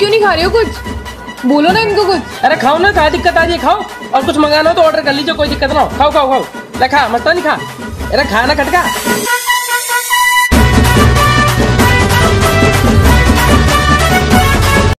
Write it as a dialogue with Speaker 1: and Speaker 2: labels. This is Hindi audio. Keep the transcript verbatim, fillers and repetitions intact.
Speaker 1: क्यों नहीं खा रहे हो कुछ? बोलो ना इनको कुछ।
Speaker 2: अरे खाओ ना, क्या दिक्कत आ रही है, खाओ। और कुछ मंगाना हो तो ऑर्डर कर लीजिए, कोई दिक्कत ना हो। खाओ खाओ खाओ, ले खा, मत नहीं खा। अरे खा ना खटका।